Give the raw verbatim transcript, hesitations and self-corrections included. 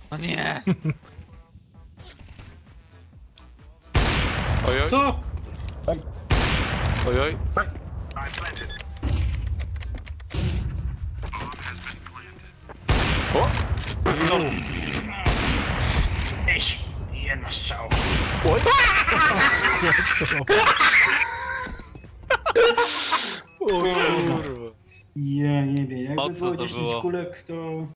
No nie. Ojoj. Co? Ojoj. O! Iś, jedna strzał. Oj! O kurwa. Ja nie wiem, jakby Mocno było to dziesięć było. kulek, to...